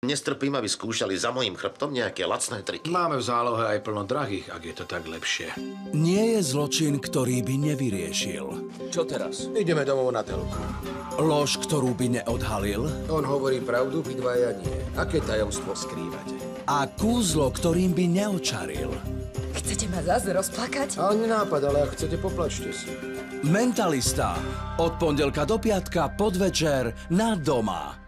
Nestrpím, aby skúšali za mojím chrbtom nejaké lacné triky. Máme v zálohe aj plno drahých, ak je to tak lepšie. Nie je zločin, ktorý by nevyriešil. Čo teraz? Ideme domov na telku. Lož, ktorú by neodhalil. On hovorí pravdu, vy dvaja nie. Aké tajomstvo skrývate? A kúzlo, ktorým by neočaril. Chcete ma zase rozplakať? Ale nenápad, ale ak chcete, poplačte si. Mentalista. Od pondelka do piatka podvečer na Doma.